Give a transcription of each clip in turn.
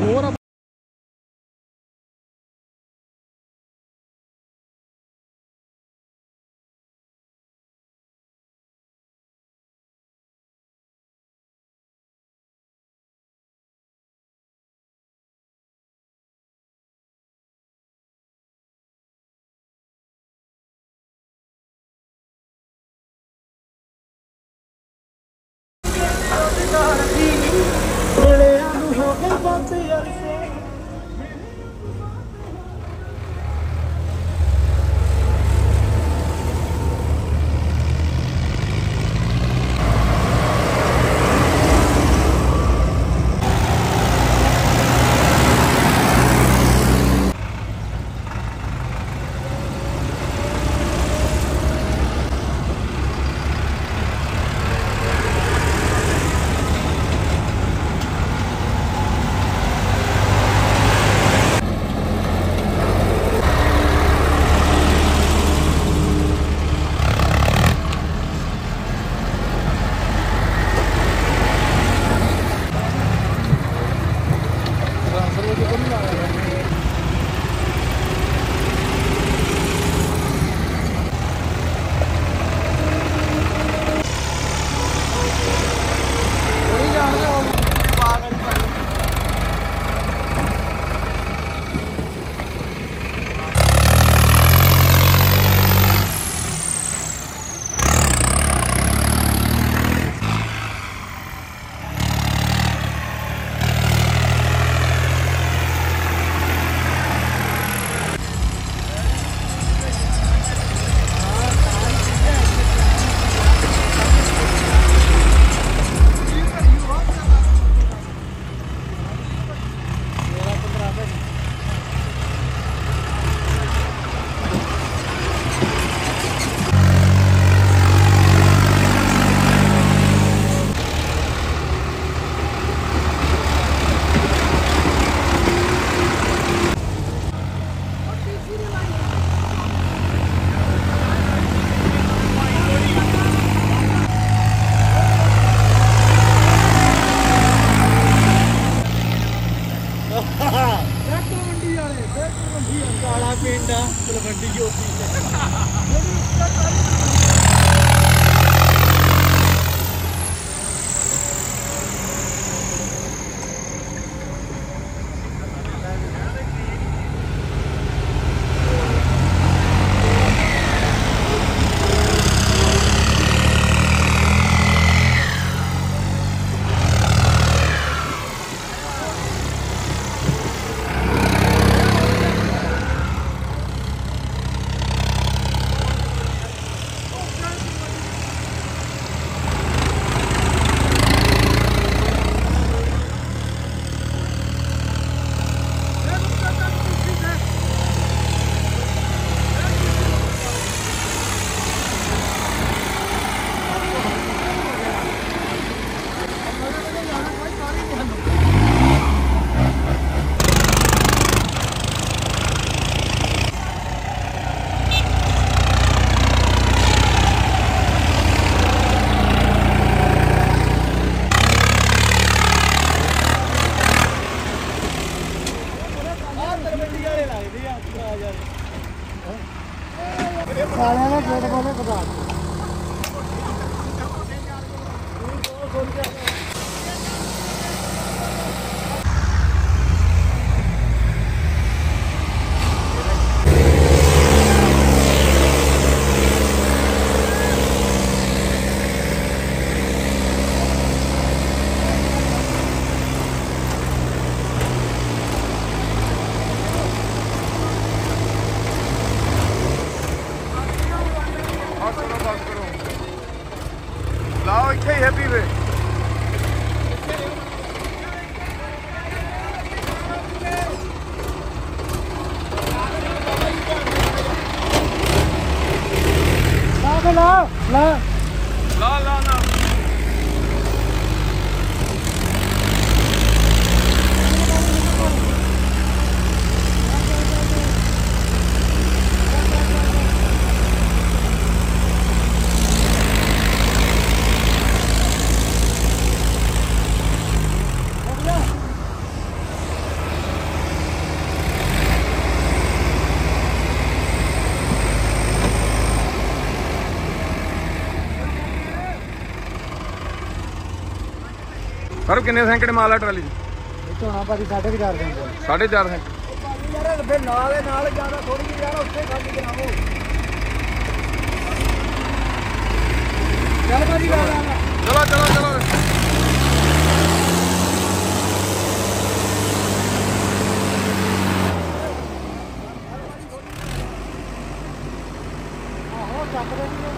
ਹੋਰ ਕਾਲਾ ਪਿੰਡ ਆ ਤਲਵੰਡੀ ਜੋਤੀ ਸਾਲਿਆਂ ਦਾ ਗੇਟ ਕੋਲੇ ਬਤਾ ਲਾਓ ਇੱਥੇ ਹੀ ਹੈਪੀ ਵੇ ਲਾ ਨਾ ਸਰ ਕਿੰਨੇ ਸੈਂਕੜੇ ਮਾਲ ਆ ਟਰਾਲੀ 'ਚ? ਇੱਥੋਂ ਹਾਂ ਭਾਜੀ 4.5 ਸੈਂਕੜੇ 4.5 ਸੈਂਕੜੇ। ਯਾਰ ਫਿਰ ਨਾਲ ਜ਼ਿਆਦਾ ਥੋੜੀ ਜਿਹੀ ਯਾਰ ਉੱਥੇ ਖਾਲੀ ਕਰਾਵੋ। ਚੱਲ ਭਾਜੀ ਲਾ ਲਾ। ਚਲੋ ਚਲੋ ਚਲੋ। ਆਹੋ ਚੱਕ ਦੇ ਨਹੀਂ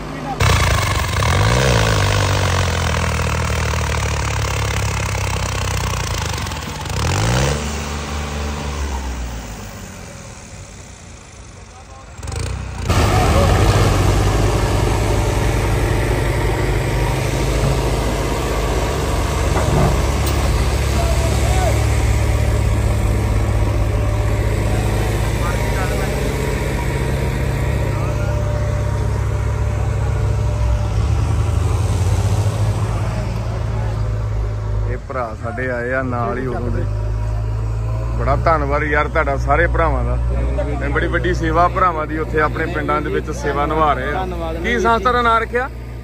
ਭਰਾ ਸਾਡੇ ਆਏ ਆ ਨਾਲ ਹੀ ਉਦੋਂ ਦੇ। ਬੜਾ ਧੰਨਵਾਦ ਯਾਰ ਤੁਹਾਡਾ ਸਾਰੇ ਭਰਾਵਾਂ ਦਾ। ਬੜੀ ਵੱਡੀ ਸੇਵਾ ਭਰਾਵਾਂ ਦੀ ਉੱਥੇ ਆਪਣੇ ਪਿੰਡਾਂ ਦੇ ਵਿੱਚ ਸੇਵਾ ਨਿਭਾ ਰਹੇ ਆ। ਕੀ ਸੰਸਥਾ ਦਾ ਨਾਮ ਰੱਖਿਆ?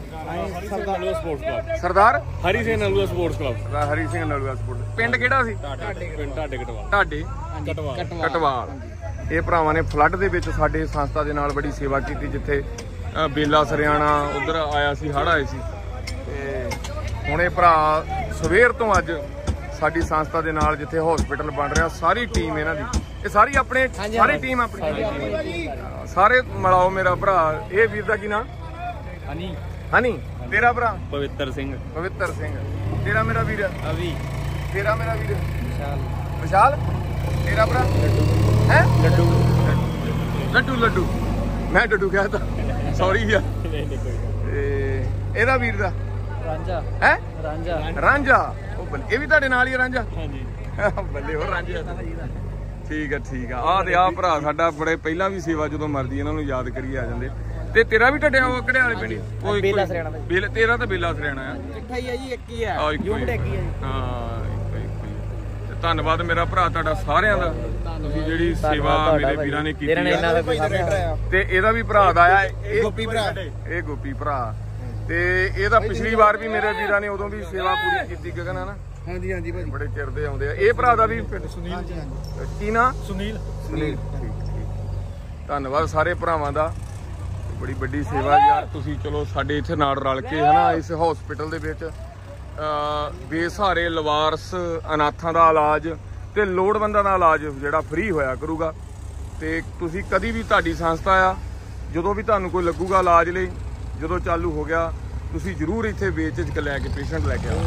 Sardar Hari Singh Nalwa sports club. Hari Singh Nalwa sport. ਪਿੰਡ ਕਿਹੜਾ ਸੀ? ਢਾਡੇ ਕਟਵਾਲ। ਇਹ ਭਰਾਵਾਂ ਨੇ ਫਲੱਡ ਦੇ ਵਿੱਚ ਸਾਡੇ ਸੰਸਥਾ ਦੇ ਨਾਲ ਬੜੀ ਸੇਵਾ ਕੀਤੀ। ਜਿੱਥੇ ਬੇਲਾ ਸਰਿਆਣਾ ਉਧਰ ਆਇਆ ਸੀ, ਹੜ੍ਹ ਆਏ ਸੀ। ਤੇ ਹੁਣ ਇਹ ਭਰਾ ਸਵੇਰ ਤੋਂ ਅੱਜ ਸਾਡੀ ਸੰਸਥਾ ਦੇ ਨਾਲ ਜਿੱਥੇ ਹਸਪੀਟਲ ਬਣ ਰਿਹਾ, ਸਾਰੀ ਟੀਮ ਇਹਨਾਂ ਦੀ, ਇਹ ਸਾਰੀ ਆਪਣੇ ਸਾਰੀ ਟੀਮ ਆਪਣੀ ਸਾਰੇ ਮਿਲਾਓ ਮੇਰਾ ਭਰਾ। ਇਹ ਵੀਰ ਦਾ ਕੀ ਨਾਮ? ਹਨੀ। ਹਨੀ। ਤੇਰਾ ਭਰਾ? ਪਵਿੱਤਰ ਸਿੰਘ। ਪਵਿੱਤਰ ਸਿੰਘ। ਤੇਰਾ ਮੇਰਾ ਵੀਰ? ਅਵੀ। ਤੇਰਾ ਮੇਰਾ ਵੀਰ? ਵਿਸ਼ਾਲ। ਵਿਸ਼ਾਲ। ਤੇਰਾ ਭਰਾ? ਹੈ ਲੱਡੂ। ਲੱਡੂ। ਲੱਡੂ ਮੈਂ ਡੱਡੂ ਕਿਹਾ ਤਾਂ ਸੌਰੀ ਯਾਰ। ਤੇ ਇਹਦਾ ਵੀਰ ਦਾ? ਰਾਂਝਾ। ਹੈ ਰਾਂਝਾ। ਰਾਂਝਾ। ਉਹ ਬੱਲੇ, ਇਹ ਵੀ ਤੁਹਾਡੇ ਨਾਲ ਹੀ ਆ ਰਾਂਝਾ? ਹਾਂਜੀ। ਬੱਲੇ ਹੋਰ ਰਾਂਝਾ। ਠੀਕ ਆ ਠੀਕ ਆ। ਆਹ ਤੇ ਆਹ ਭਰਾ ਸਾਡਾ ਬੜੇ ਪਹਿਲਾਂ ਵੀ ਸੇਵਾ ਜਦੋਂ ਮਰਜੀ ਇਹਨਾਂ ਨੂੰ ਯਾਦ ਕਰੀ ਆ ਜਾਂਦੇ। ਤੇ ਤੇਰਾ ਵੀ ਢੱਡਿਆ ਉਹ ਕਿਹੜੇ ਵਾਲੇ ਪਿੰਡ? ਬੇਲਾ ਸਰਿਆਣਾ ਦਾ। ਬੇਲਾ ਤੇਰਾ ਤਾਂ ਬੇਲਾ ਸਰਿਆਣਾ ਆ। ਇਕੱਠਾ ਹੀ ਆ ਜੀ, ਇੱਕ ਹੀ ਆ। ਹਾਂ ਇੱਕੋ ਹੀ। ਇੱਕ ਹੀ ਆ ਜੀ। ਹਾਂ ਇੱਕੋ ਹੀ। ਤੇ ਧੰਨਵਾਦ ਮੇਰਾ ਭਰਾ ਤੁਹਾਡਾ ਸਾਰਿਆਂ ਦਾ। ਤੁਸੀਂ ਜਿਹੜੀ ਸੇਵਾ ਮੇਰੇ ਵੀਰਾਂ ਨੇ ਕੀਤੀ ਆ। ਤੇ ਇਹਦਾ ਵੀ ਭਰਾ ਦਾ ਆ। ਇਹ ਗੋਪੀ ਭਰਾ। ਇਹ ਗੋਪੀ ਭਰਾ। ਤੇ ਇਹਦਾ ਪਿਛਲੀ ਵਾਰ ਵੀ ਮੇਰੇ ਵੀਰਾਂ ਨੇ ਉਦੋਂ ਵੀ ਸੇਵਾ ਪੂਰੀ ਕੀਤੀ। ਗਗਨ ਹੈ ਨਾ? ਹਾਂਜੀ ਹਾਂਜੀ ਭਾਜੀ। ਬੜੇ ਚਿਰ ਦੇ ਆਉਂਦੇ ਆ। ਇਹ ਭਰਾ ਦਾ ਵੀ ਸੁਨੀਲ। ਕੀ ਨਾਂ? ਸੁਨੀਲ। ਠੀਕ। ਧੰਨਵਾਦ ਸਾਰੇ ਭਰਾਵਾਂ ਦਾ। ਬੜੀ ਵੱਡੀ ਸੇਵਾ ਯਾਰ। ਤੁਸੀਂ ਚਲੋ ਸਾਡੇ ਇੱਥੇ ਨਾਲ ਰਲ ਕੇ ਹਨਾ ਇਸ ਹਸਪੀਟਲ ਦੇ ਵਿੱਚ ਬੇਸਹਾਰੇ ਲਵਾਰਸ ਅਨਾਥਾਂ ਦਾ ਇਲਾਜ ਤੇ ਲੋੜਵੰਦਾਂ ਦਾ ਇਲਾਜ ਜਿਹੜਾ ਫ੍ਰੀ ਹੋਇਆ ਕਰੂਗਾ। ਤੇ ਤੁਸੀਂ ਕਦੀ ਵੀ ਤੁਹਾਡੀ ਸੰਸਥਾ ਆ, ਜਦੋਂ ਵੀ ਤੁਹਾਨੂੰ ਕੋਈ ਲੱਗੂਗਾ ਇਲਾਜ ਲਈ, ਜਦੋਂ ਚਾਲੂ ਹੋ ਗਿਆ, ਤੁਸੀਂ ਜ਼ਰੂਰ ਇੱਥੇ ਬੇਝਿਜਕ ਲੈ ਕੇ ਪੇਸ਼ੈਂਟ ਲੈ ਕੇ ਆਓ।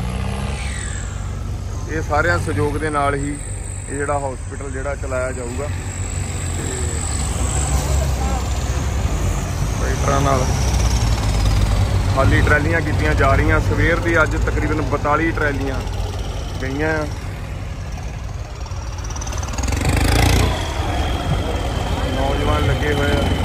ਇਹ ਸਾਰਿਆਂ ਸਹਿਯੋਗ ਦੇ ਨਾਲ ਹੀ ਇਹ ਜਿਹੜਾ ਹਸਪੀਟਲ ਜਿਹੜਾ ਚਲਾਇਆ ਜਾਊਗਾ। ਟਰੈਕਟਰਾਂ ਨਾਲ ਖਾਲੀ ਟਰਾਲੀਆਂ ਕੀਤੀਆਂ ਜਾ ਰਹੀਆਂ। ਸਵੇਰ ਦੀ ਅੱਜ ਤਕਰੀਬਨ 42 ਟਰਾਲੀਆਂ ਗਈਆਂ। ਨੌਜਵਾਨ ਲੱਗੇ ਹੋਏ ਆ।